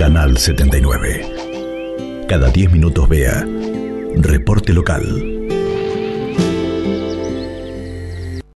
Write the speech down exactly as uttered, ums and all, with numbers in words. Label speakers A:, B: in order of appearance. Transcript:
A: Canal setenta y nueve. Cada diez minutos vea Reporte Local.